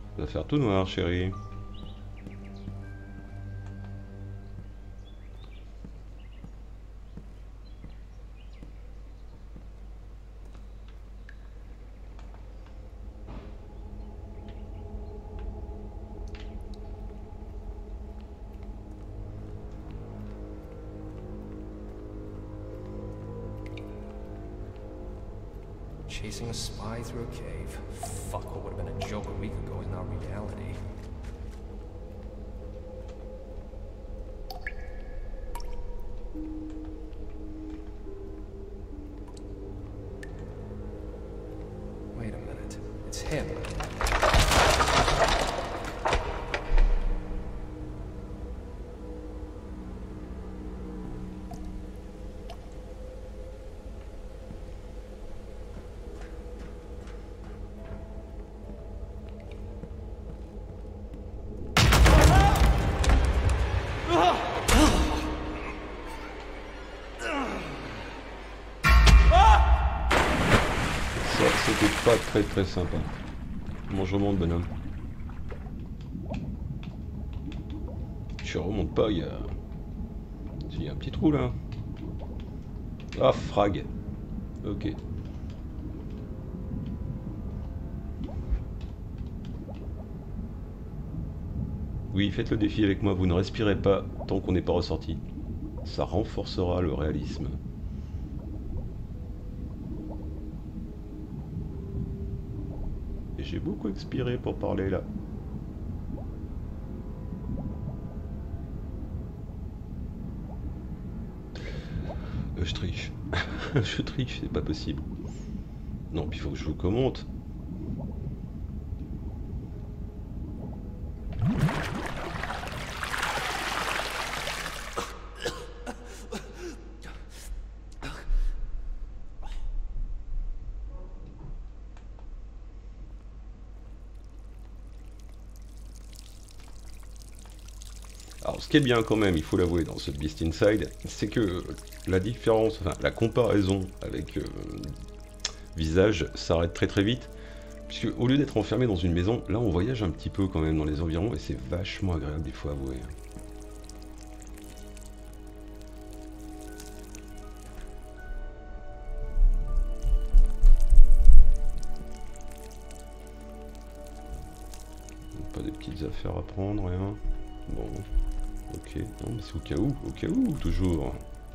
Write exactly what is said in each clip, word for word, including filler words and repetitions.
Ça va faire tout noir, chérie. Chasing a spy through a cave. Fuck, what would have been a joke a week ago is now reality. Wait a minute. It's him. C'était pas très très sympa. Comment je remonte, bonhomme? Je remonte pas, il y a... Il y a un petit trou là. Ah, frag. Ok. Oui, faites le défi avec moi, vous ne respirez pas tant qu'on n'est pas ressorti. Ça renforcera le réalisme. Et j'ai beaucoup expiré pour parler là. Euh, je triche. Je triche, c'est pas possible. Non, puis il faut que je vous commente. Alors, ce qui est bien quand même, il faut l'avouer, dans ce Beast Inside, c'est que la différence, enfin la comparaison avec euh, Visage s'arrête très très vite. Puisque au lieu d'être enfermé dans une maison, là on voyage un petit peu quand même dans les environs et c'est vachement agréable, il faut avouer. Pas des petites affaires à prendre, rien. Bon, ok, non mais c'est au cas où, au cas où, toujours.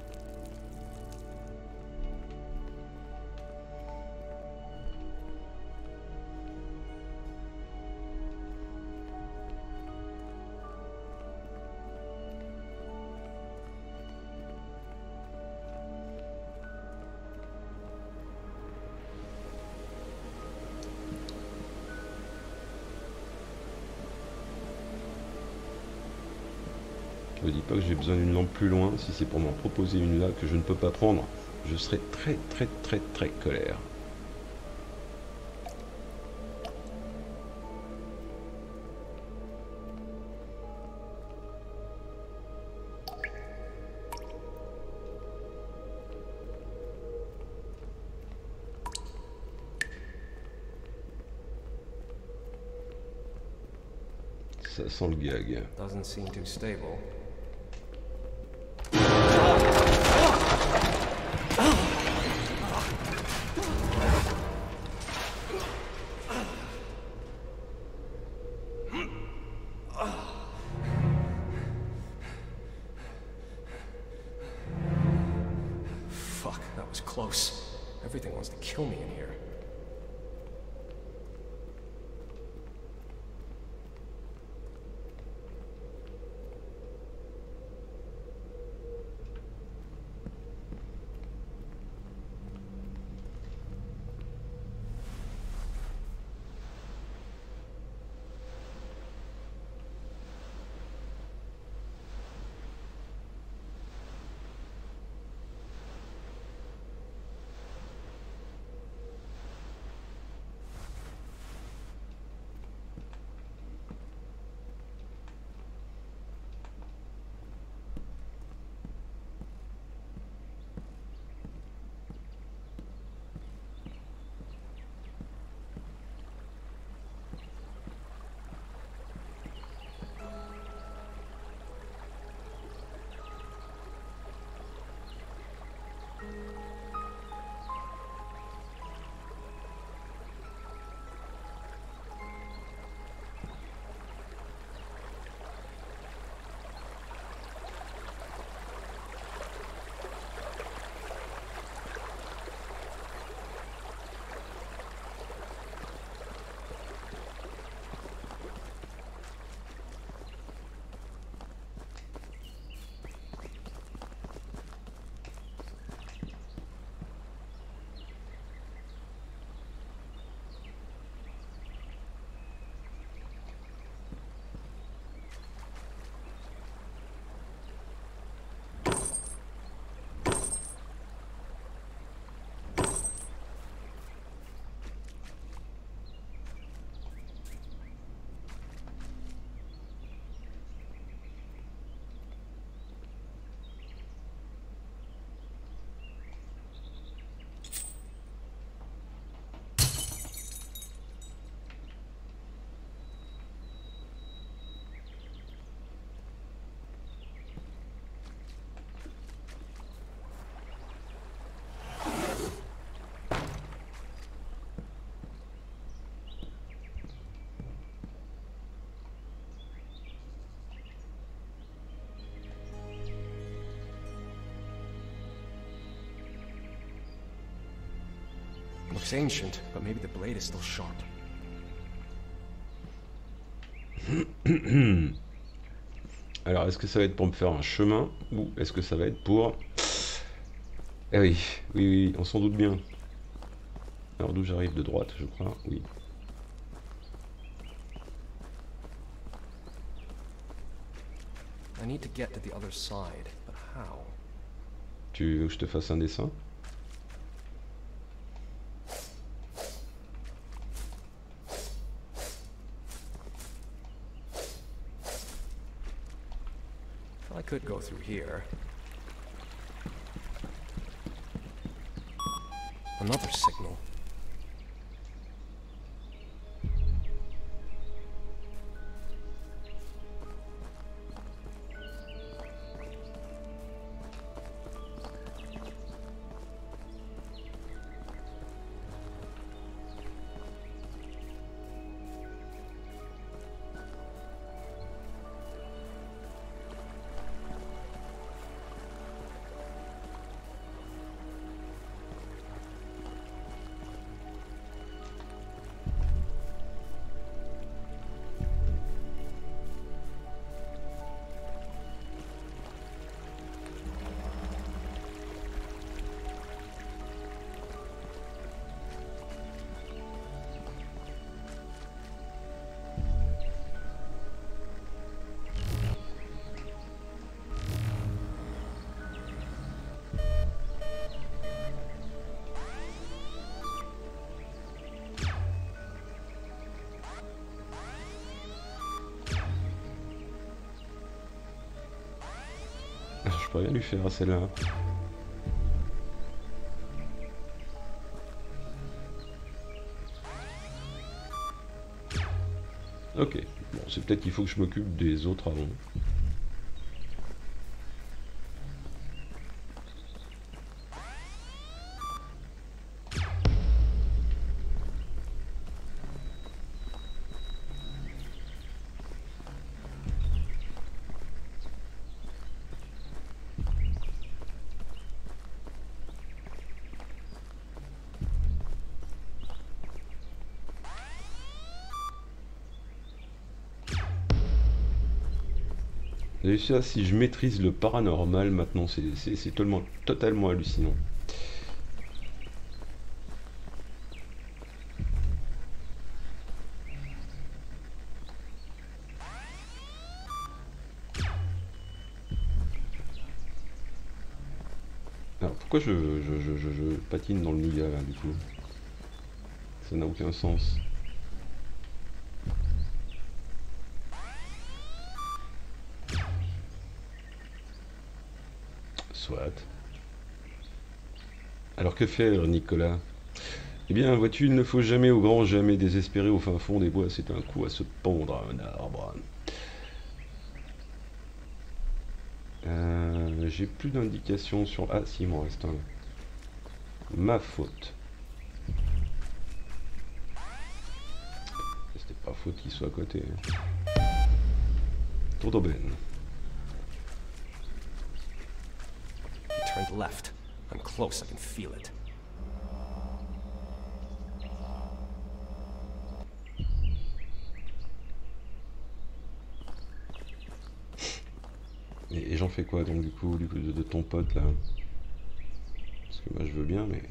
Ne dis pas que j'ai besoin d'une lampe plus loin, si c'est pour m'en proposer une là que je ne peux pas prendre, je serai très très très très colère. Ça sent le gag. Doesn't seem too stable. Fuck, that was close. Everything wants to kill me in here. Looks ancient, but maybe the blade is still sharp. Alors, est-ce que ça va être pour me faire un chemin ou est-ce que ça va être pour... Eh oui, oui, oui, on s'en doute bien. Alors d'où j'arrive? De droite, je crois, oui. I need to get to the other side, but how? Tu veux que je te fasse un dessin? I could go through here. Another signal. Je peux rien lui faire à celle-là. Ok, bon, c'est peut-être qu'il faut que je m'occupe des autres avant. Et ça, si je maîtrise le paranormal maintenant, c'est totalement, totalement hallucinant. Alors pourquoi je, je, je, je, je patine dans le nougat là du coup? Ça n'a aucun sens. Soit. Alors que faire, Nicolas? Eh bien, vois-tu, il ne faut jamais au grand jamais désespérer au fin fond des bois, c'est un coup à se pendre à un arbre. Euh, J'ai plus d'indications sur... Ah si, il m'en reste un. Ma faute. C'était pas faute qu'il soit à côté. Tour d'aubaine. Turned left. I'm close, I can feel it. Et, et j'en fais quoi donc du coup, du coup de, de ton pote là? Parce que moi je veux bien mais...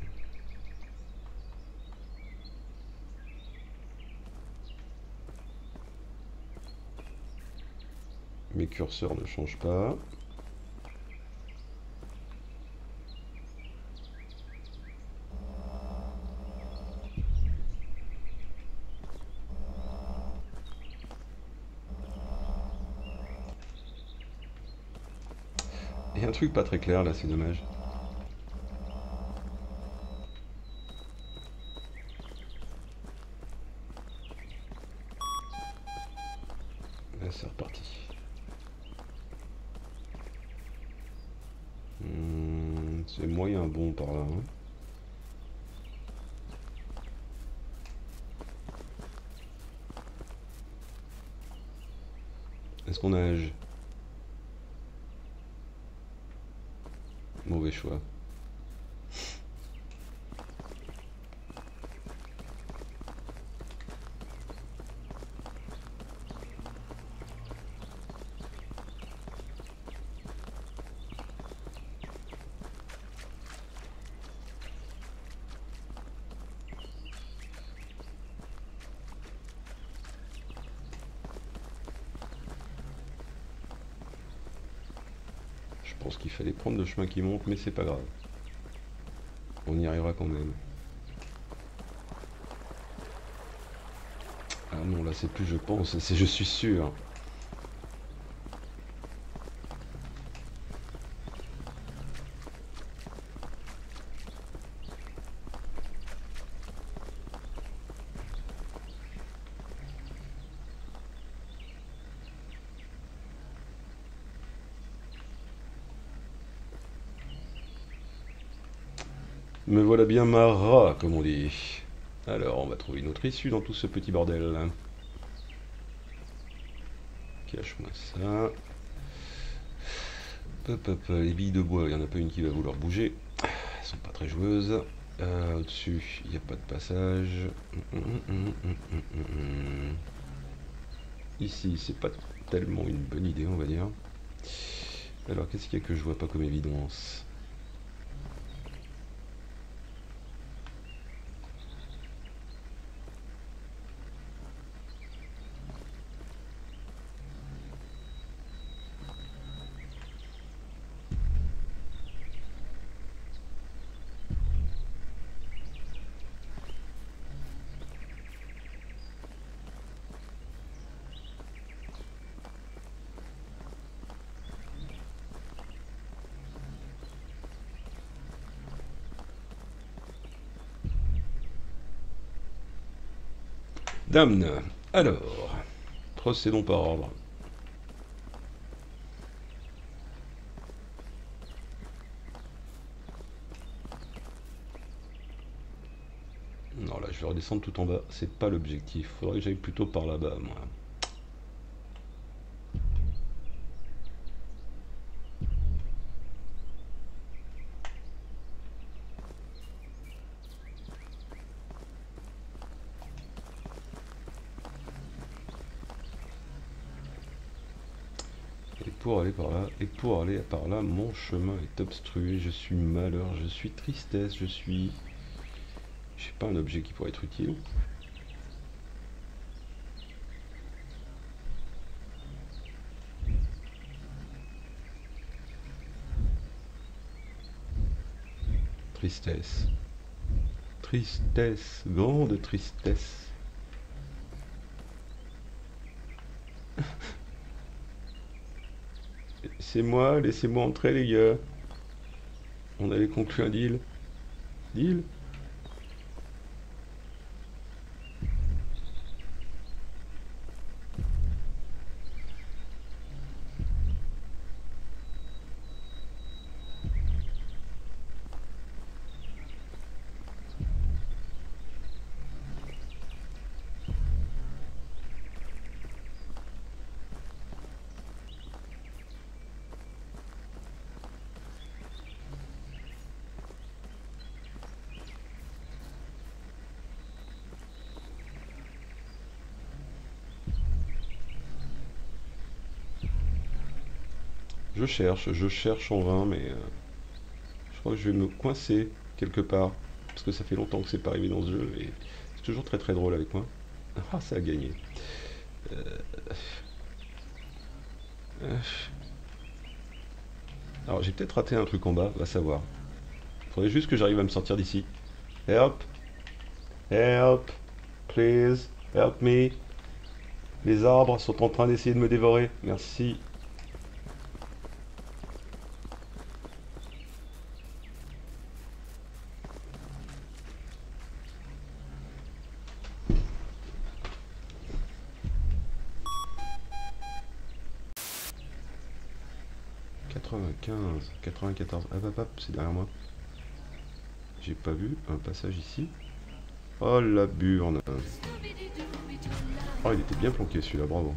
Mes curseurs ne changent pas. Il y a un truc pas très clair là, c'est dommage. Là c'est reparti. Hmm, c'est moyen bon par là. Hein. Est-ce qu'on nage? Mauvais choix. Je pense qu'il fallait prendre le chemin qui monte, mais c'est pas grave. On y arrivera quand même. Ah non, là c'est plus je pense, c'est je suis sûr. Me voilà bien marra, comme on dit. Alors, on va trouver une autre issue dans tout ce petit bordel. Cache-moi ça. Hop, hop, les billes de bois, il n'y en a pas une qui va vouloir bouger. Elles sont pas très joueuses. Euh, Au-dessus, il n'y a pas de passage. Hum, hum, hum, hum, hum. Ici, c'est pas tellement une bonne idée, on va dire. Alors, qu'est-ce qu'il y a que je vois pas comme évidence? Damn. Alors, procédons par ordre. Non, là, je vais redescendre tout en bas. C'est pas l'objectif. Faudrait que j'aille plutôt par là-bas, moi. Et pour aller par là, et pour aller par là, mon chemin est obstrué. Je suis malheur, je suis tristesse, je suis... Je sais pas, un objet qui pourrait être utile. Tristesse. Tristesse, grande tristesse. C'est moi, laissez-moi entrer les gars. On avait conclu un deal. Deal? Je cherche, je cherche en vain, mais euh, je crois que je vais me coincer quelque part. Parce que ça fait longtemps que c'est pas arrivé dans ce jeu, et c'est toujours très très drôle avec moi. Ah, ça a gagné. Euh... Euh... Alors j'ai peut-être raté un truc en bas, va savoir. Faudrait juste que j'arrive à me sortir d'ici. Help! Help! Please! Help me! Les arbres sont en train d'essayer de me dévorer. Merci. quatre-vingt-quinze, quatre-vingt-quatorze. Ah hop hop, c'est derrière moi. J'ai pas vu un passage ici. Oh la burne. Oh, il était bien planqué celui-là, bravo.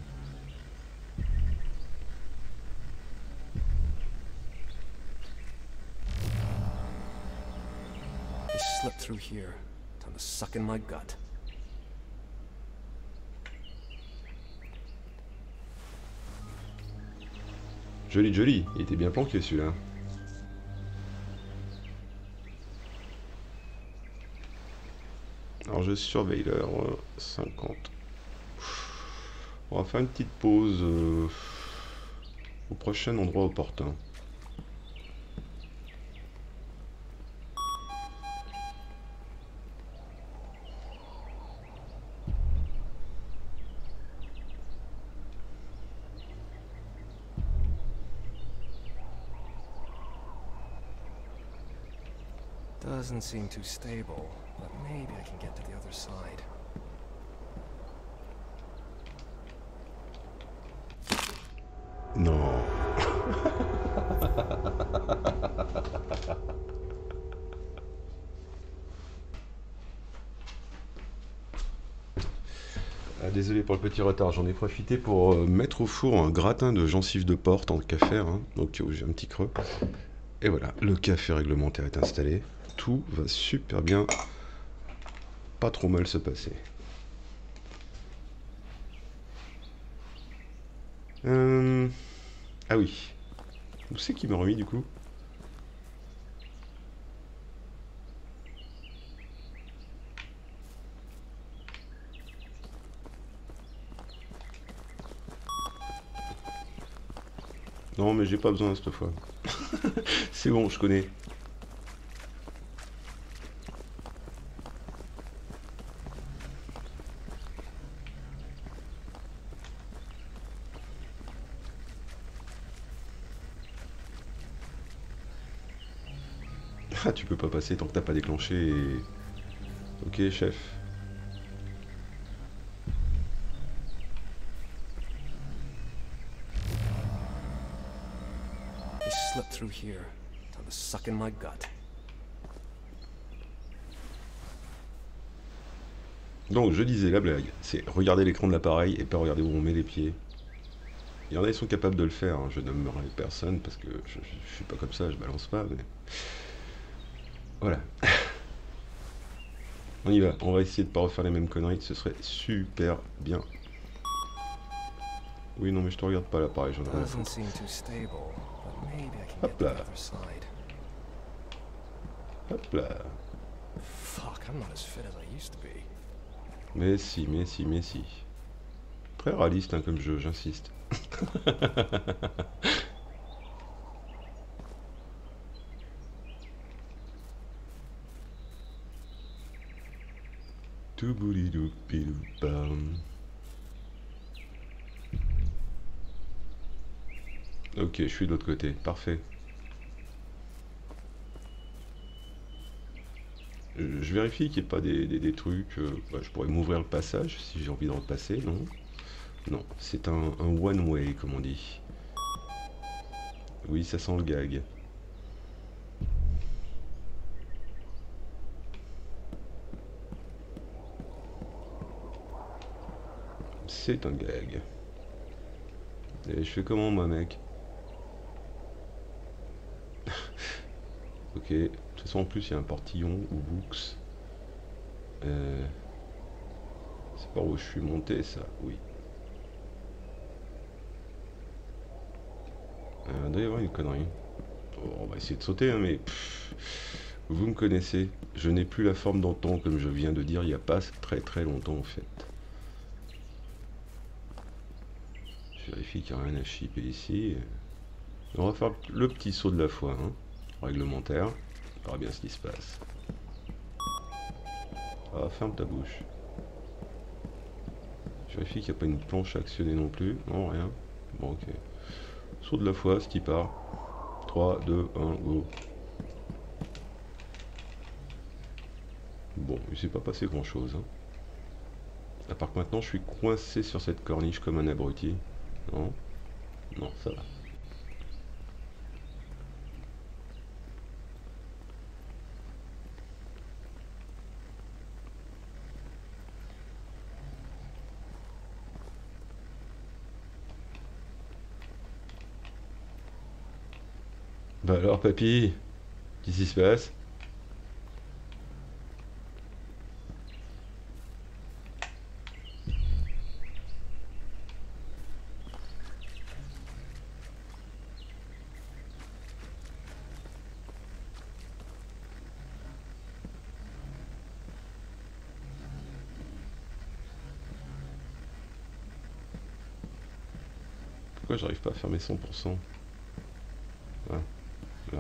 He slipped through here. Time to suck in my gut. Joli, joli. Il était bien planqué celui-là. Alors je surveille l'heure. cinquante. On va faire une petite pause euh, au prochain endroit opportun. Doesn't seem too stable, but maybe I can get to the other side. Non. Ah, désolé pour le petit retard, j'en ai profité pour euh, mettre au four un gratin de gencives de porc tant qu'à faire, hein, donc j'ai un petit creux. Et voilà, le café réglementaire est installé. Tout va super bien, pas trop mal se passer. Euh... Ah oui. Où c'est qui m'a remis du coup? Non mais j'ai pas besoin cette fois. C'est bon, je connais. Ah, tu peux pas passer tant que t'as pas déclenché. Et... Ok, chef. I slipped through here. Time to suck in my gut. Donc, je disais, la blague, c'est regarder l'écran de l'appareil et pas regarder où on met les pieds. Il y en a, ils sont capables de le faire, hein. Je nommerai personne parce que je, je, je suis pas comme ça, je balance pas, mais... Voilà. On y va, on va essayer de pas refaire les mêmes conneries, ce serait super bien. Oui, non, mais je te regarde pas l'appareil, j'en ai rien à Doesn't foutre. seem too stable, but maybe I can Hop get to là. the other side. Hop là. Fuck, I'm not as fit as I used to be. Mais si, mais si, mais si. Très réaliste hein, comme jeu, j'insiste. Tout boulidou pidou pam. Ok, je suis de l'autre côté, parfait. Je, je vérifie qu'il n'y ait pas des, des, des trucs. Euh, bah, je pourrais m'ouvrir le passage si j'ai envie d'en passer, non? Non, c'est un, un one way comme on dit. Oui, ça sent le gag. C'est un gag. Et je fais comment moi mec? Ok, de toute façon en plus il y a un portillon ou books. Euh, c'est par où je suis monté ça, oui. Euh, il doit y avoir une connerie. Oh, on va essayer de sauter hein, mais pff, vous me connaissez. Je n'ai plus la forme d'antan comme je viens de dire il n'y a pas très très longtemps en fait. Je vérifie qu'il n'y a rien à chipper ici. On va faire le petit saut de la foi, hein, réglementaire. On verra bien ce qui se passe. Ah, ferme ta bouche. Je vérifie qu'il n'y a pas une planche à actionner non plus. Non, rien. Bon, ok. Saut de la foi, ce qui part. trois, deux, un, go. Bon, il s'est pas passé grand chose. Hein. À part que maintenant je suis coincé sur cette corniche comme un abruti. Non? Non, ça va. Bah alors papy, qu'est-ce qui se passe? Pourquoi j'arrive pas à fermer cent pour cent? Ah, là.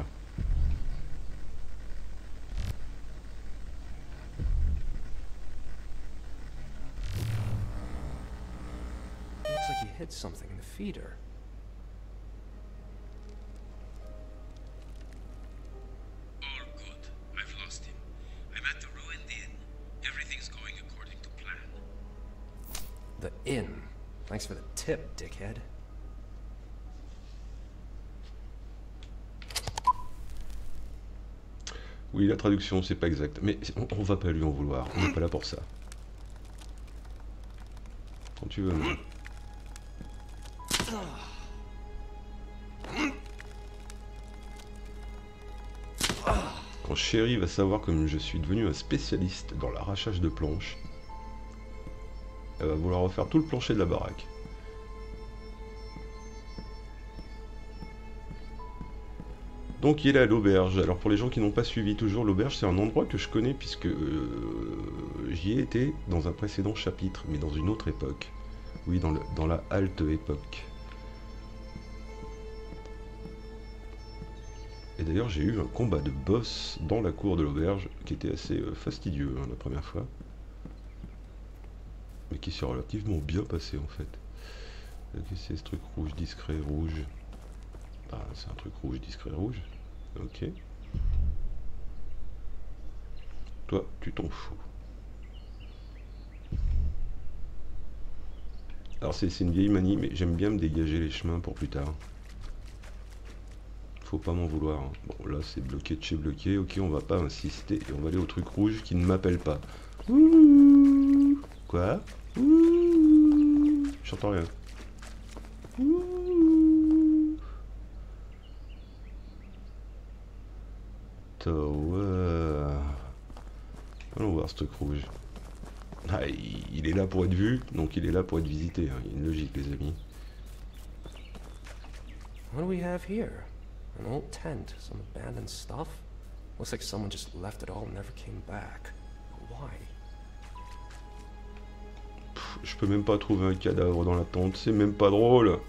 Looks like you hit something in the feeder. All good. I've lost him. the inn. Thanks for the tip, dickhead. Oui, la traduction, c'est pas exact. Mais on, on va pas lui en vouloir. On n'est pas là pour ça. Quand tu veux. Mais... Quand Chéri va savoir que je suis devenu un spécialiste dans l'arrachage de planches, elle va vouloir refaire tout le plancher de la baraque. Donc il est à l'auberge. Alors pour les gens qui n'ont pas suivi toujours, l'auberge c'est un endroit que je connais puisque euh, j'y ai été dans un précédent chapitre, mais dans une autre époque. Oui, dans, le, dans la halte époque. Et d'ailleurs j'ai eu un combat de boss dans la cour de l'auberge qui était assez euh, fastidieux hein, la première fois. Mais qui s'est relativement bien passé en fait. Qu'est-ce que c'est ce truc rouge discret rouge? Ah, c'est un truc rouge discret rouge. Ok. Toi, tu t'en fous. Alors c'est une vieille manie, mais j'aime bien me dégager les chemins pour plus tard. Faut pas m'en vouloir. Hein. Bon, là c'est bloqué de chez bloqué. Ok, on va pas insister et on va aller au truc rouge qui ne m'appelle pas. Ouh. Quoi? Ouh. J'entends rien. Ouh. Tower. Allons voir ce truc rouge. Ah, il est là pour être vu, donc il est là pour être visité. Hein. Il y a une logique, les amis. What do we have here? An old tent, some abandoned stuff? Looks like someone just left it all and never came back. Why? Pff, je peux même pas trouver un cadavre dans la tente, c'est même pas drôle.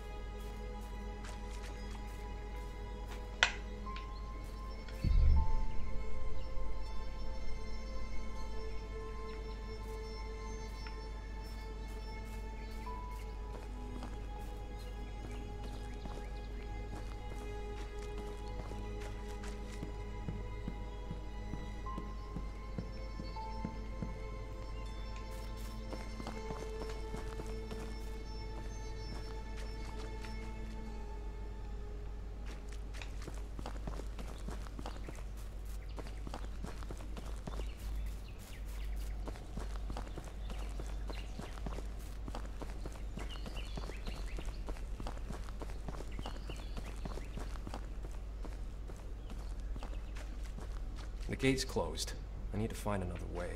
The gate's closed. I need to find another way.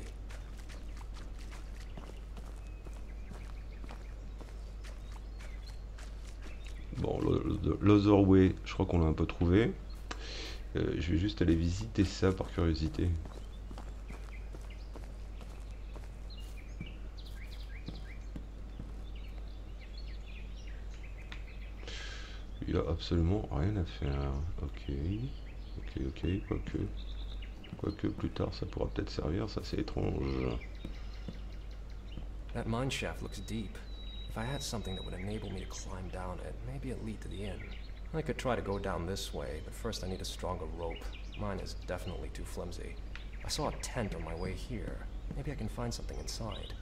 Bon, l'Other Way, je crois qu'on l'a un peu trouvé. Euh, je vais juste aller visiter ça par curiosité. Il n'y a absolument rien à faire. Ok, ok, ok, quoique. Quoique plus tard ça pourra peut-être servir, ça c'est étrange. That mine shaft looks deep. If I had something that would enable me to climb down it, maybe it'd lead to the inn. I could try to go down this way, but first I need a stronger rope. Mine is definitely too flimsy. I saw a tent on my way here. Maybe I can find something inside.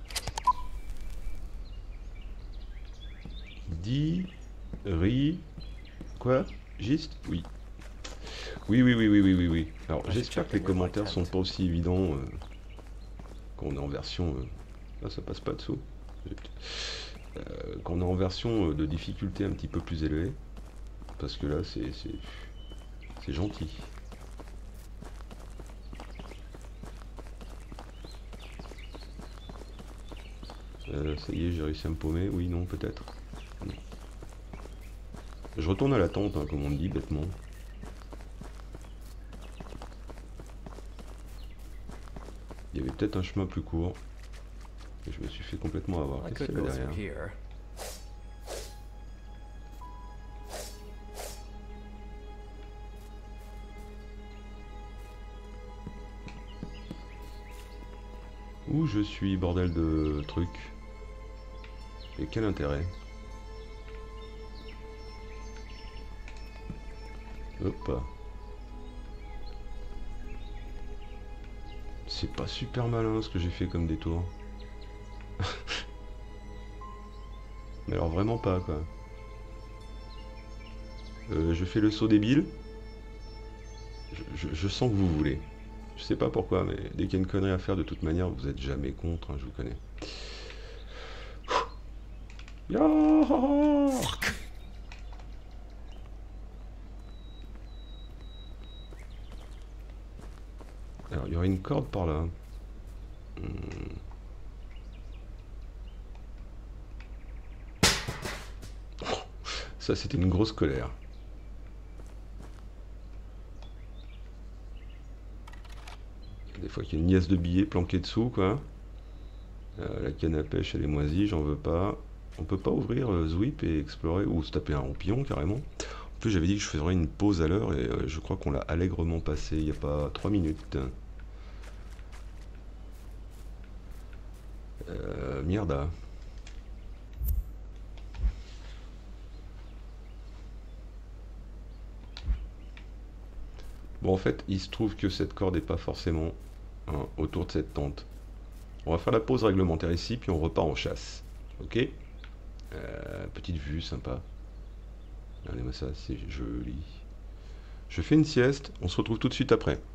Di... Ri... Quoi? Giste? Oui. Oui, oui, oui, oui, oui, oui, oui. Alors, j'espère que les commentaires sont pas aussi évidents euh, qu'on est en version... Euh... Là, ça passe pas dessous. Euh, qu'on est en version euh, de difficulté un petit peu plus élevée. Parce que là, c'est... C'est gentil. Euh, ça y est, j'ai réussi à me paumer. Oui, non, peut-être. Je retourne à la tente, hein, comme on dit, bêtement. Il y avait peut-être un chemin plus court. Et je me suis fait complètement avoir. Qu'est-ce qu'il y a là derrière? Où je suis, bordel de trucs. Et quel intérêt? Hop. C'est pas super malin ce que j'ai fait comme détour. Mais alors vraiment pas quoi. Euh, je fais le saut débile. Je, je, je sens que vous voulez. Je sais pas pourquoi, mais dès qu'il y a une connerie à faire, de toute manière, vous êtes jamais contre, hein, je vous connais. Fuck. Alors, il y aurait une corde par là. Hmm. Ça, c'était une grosse colère. Des fois qu'il y a une nièce de billets planquée dessous, quoi. Euh, la canne à pêche, elle est moisie, j'en veux pas. On peut pas ouvrir euh, Zwip et explorer, ou se taper un rampillon, carrément. En plus, j'avais dit que je ferais une pause à l'heure, et euh, je crois qu'on l'a allègrement passé il n'y a pas trois minutes. Euh, mierda. Bon, en fait, il se trouve que cette corde n'est pas forcément hein, autour de cette tente. On va faire la pause réglementaire ici, puis on repart en chasse. Ok euh, Petite vue, sympa. Regardez-moi ça, c'est joli. Je fais une sieste, on se retrouve tout de suite après.